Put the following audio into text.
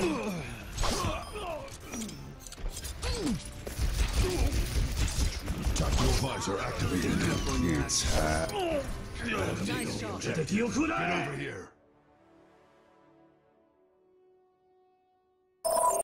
Tactical visor activated. It's Nice shot. Get over here.